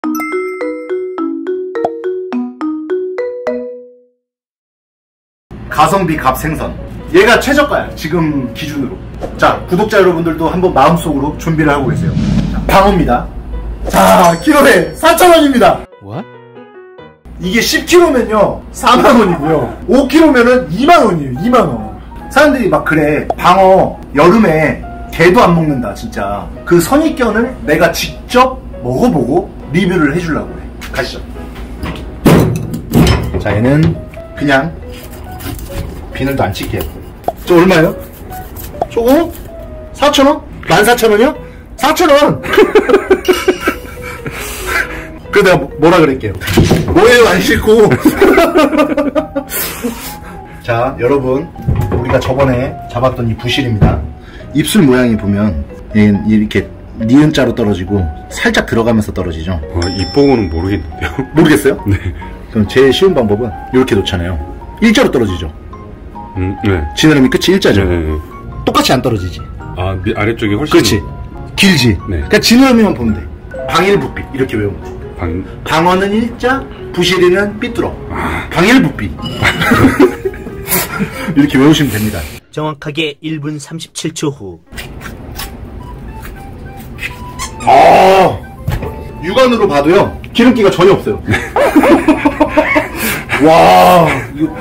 가성비 값 생선, 얘가 최저가야 지금 기준으로. 자, 구독자 여러분들도 한번 마음속으로 준비를 하고 계세요. 자, 방어입니다. 자, 키로에 4,000원입니다 What? 이게 10kg면요 4만원이고요 5kg면은 2만원이에요 2만원. 사람들이 막 그래, 방어 여름에 개도 안 먹는다. 진짜 그 선입견을 내가 직접 먹어보고 리뷰를 해주려고 해. 가시죠. 자, 얘는 그냥 비늘도 안 찍게. 저 얼마예요? 저거? 4,000원? 14,000원이요? 4,000원! 그 내가 뭐라 그럴게요. 뭐예요? 안 싫고. 자, 여러분, 우리가 저번에 잡았던 이 부실입니다. 입술 모양이 보면 이렇게 니은자로 떨어지고 살짝 들어가면서 떨어지죠. 입보고는 모르겠는데요. 모르겠어요? 네. 그럼 제일 쉬운 방법은 이렇게 놓잖아요. 일자로 떨어지죠. 네. 지느러미 끝이 일자죠. 네. 똑같이 안 떨어지지. 아, 아래쪽이 훨씬. 그렇지. 길지. 네. 그러니까 지느러미만 보면 돼. 방일부삐 이렇게 외우면 돼. 방어는 일자, 부실이는 삐뚤어. 방일부삐. 이렇게 외우시면 됩니다. 정확하게 1분 37초 후. 육안으로 봐도요 기름기가 전혀 없어요. 와, 이거.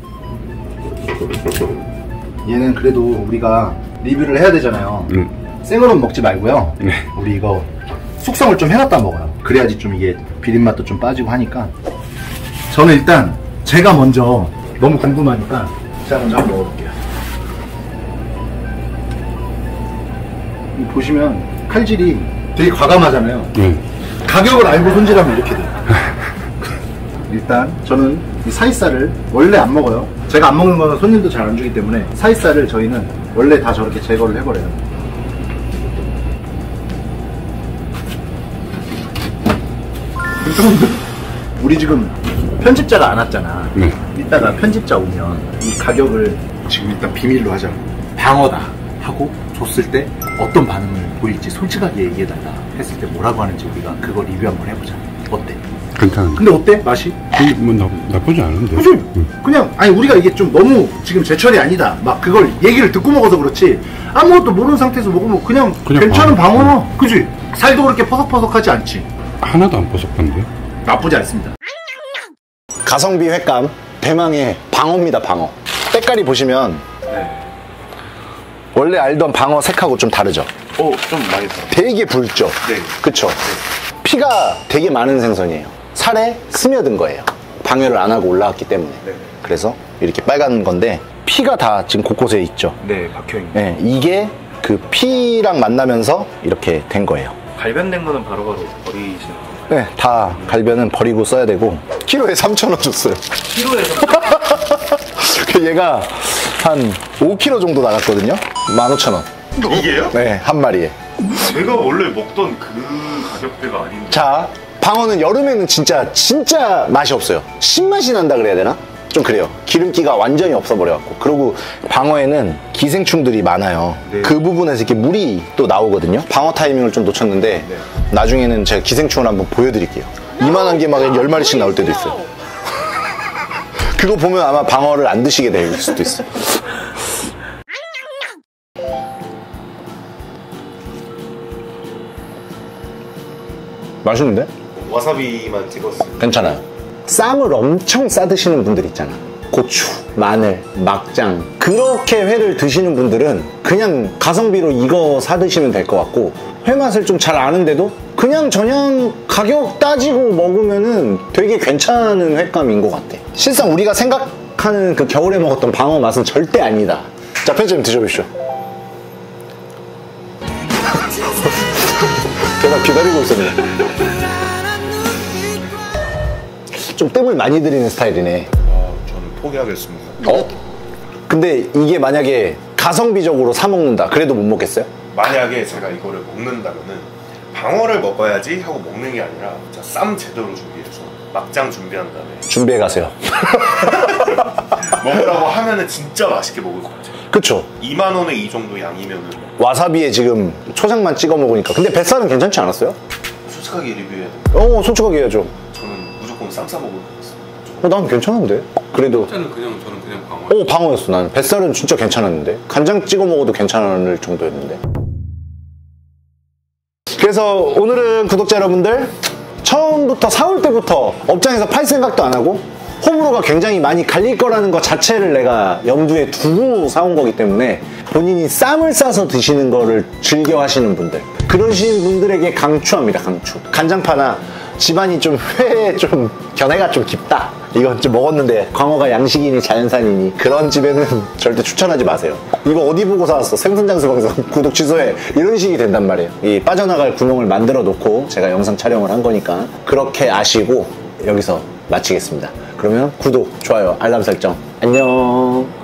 얘는 그래도 우리가 리뷰를 해야 되잖아요. 생으로 먹지 말고요. 우리 이거 숙성을 좀 해놨다 먹어요. 그래야지 좀 이게 비린맛도 좀 빠지고 하니까. 저는 일단 제가 먼저 너무 궁금하니까 제가 먼저 한번 먹어볼게요. 보시면 칼질이 되게 과감하잖아요. 가격을 알고 손질하면 이렇게 돼요. 일단 저는 이 사이살을 원래 안 먹어요. 제가 안 먹는 거는 손님도 잘 안 주기 때문에 사이살을 저희는 원래 다 저렇게 제거를 해버려요. 우리 지금 편집자가 안 왔잖아. 이따가 편집자 오면 이 가격을 지금 일단 비밀로 하자. 방어다 하고 줬을 때 어떤 반응을 보일지 솔직하게 얘기해달라 했을 때 뭐라고 하는지 우리가 그거 리뷰 한번 해보자. 어때? 괜찮은데. 근데 어때? 맛이? 뭐 나쁘지 않은데. 그치? 그냥 아니 우리가 이게 좀 너무 지금 제철이 아니다 막 그걸 얘기를 듣고 먹어서 그렇지 아무것도 모르는 상태에서 먹으면 그냥 괜찮은 방어나. 그치? 살도 그렇게 퍼석퍼석하지 않지. 하나도 안 버석한데. 나쁘지 않습니다. 가성비 횟감 대망의 방어입니다. 방어 때깔이 보시면 원래 알던 방어 색하고 좀 다르죠. 좀 많이 더. 되게 붉죠. 네. 그쵸. 피가 되게 많은 생선이에요. 살에 스며든 거예요. 방열을 안 하고 올라왔기 때문에. 네. 그래서 이렇게 빨간 건데 피가 다 지금 곳곳에 있죠. 네, 박혀있는. 네, 이게 그 피랑 만나면서 이렇게 된 거예요. 갈변된 거는 바로바로 버리시는 거예요? 네, 다 갈변은 버리고 써야 되고. 키로에 3,000원 줬어요. 키로에서 얘가 한 5kg 정도 나갔거든요. 15,000원. 이게요? 네, 한 마리에. 제가 원래 먹던 그 가격대가 아닌데. 자, 방어는 여름에는 진짜 맛이 없어요. 신맛이 난다 그래야 되나? 좀 그래요. 기름기가 완전히 없어버려갖고. 그리고 방어에는 기생충들이 많아요. 네. 그 부분에서 이렇게 물이 또 나오거든요. 방어 타이밍을 좀 놓쳤는데 네. 나중에는 제가 기생충을 한번 보여드릴게요. 이만한 게 막 10마리씩 나올 때도 있어요. 그거 보면 아마 방어를 안 드시게 될 수도 있어요. 맛있는데? 와사비만 찍었어요. 괜찮아요. 쌈을 엄청 싸드시는 분들 있잖아. 고추, 마늘, 막장 그렇게 회를 드시는 분들은 그냥 가성비로 이거 사드시면 될 것 같고 회 맛을 좀 잘 아는데도 그냥 가격 따지고 먹으면은 되게 괜찮은 횟감인 것 같아. 실상 우리가 생각하는 그 겨울에 먹었던 방어 맛은 절대 아니다. 자, 편집님 드셔보시죠. 제가 기다리고 있었네. 좀 뜸을 많이 들이는 스타일이네. 저는 포기하겠습니다. 근데 이게 만약에 가성비적으로 사 먹는다 그래도 못 먹겠어요? 만약에 제가 이거를 먹는다면은 방어를 먹어야지 하고 먹는 게 아니라 쌈 제대로 준비해서 막장 준비한 다음에 준비해 가세요. 먹으라고 하면은 진짜 맛있게 먹을 것 같아요. 그쵸? 2만 원에 이 정도 양이면은 와사비에 지금 초장만 찍어 먹으니까. 근데 뱃살은 괜찮지 않았어요? 솔직하게 리뷰해야 돼요. 솔직하게 해야죠. 저는 무조건 쌈 싸먹을 거였어요. 난 괜찮은데? 그래도 저는 저는 그냥 방어. 방어였어. 나는 뱃살은 진짜 괜찮았는데 간장 찍어 먹어도 괜찮을 정도였는데. 그래서 오늘은 구독자 여러분들 처음부터 사올 때부터 업장에서 팔 생각도 안 하고 호불호가 굉장히 많이 갈릴 거라는 것 자체를 내가 염두에 두고 사온 거기 때문에 본인이 쌈을 싸서 드시는 거를 즐겨 하시는 분들, 그러신 분들에게 강추합니다. 강추. 간장파나 집안이 좀 회에 좀 견해가 좀 깊다, 이건 좀 먹었는데 광어가 양식이니 자연산이니 그런 집에는 절대 추천하지 마세요. 이거 어디 보고 사왔어? 생선장수방송 구독 취소해, 이런 식이 된단 말이에요. 이 빠져나갈 구멍을 만들어 놓고 제가 영상 촬영을 한 거니까 그렇게 아시고 여기서 마치겠습니다. 그러면 구독, 좋아요, 알람 설정. 안녕.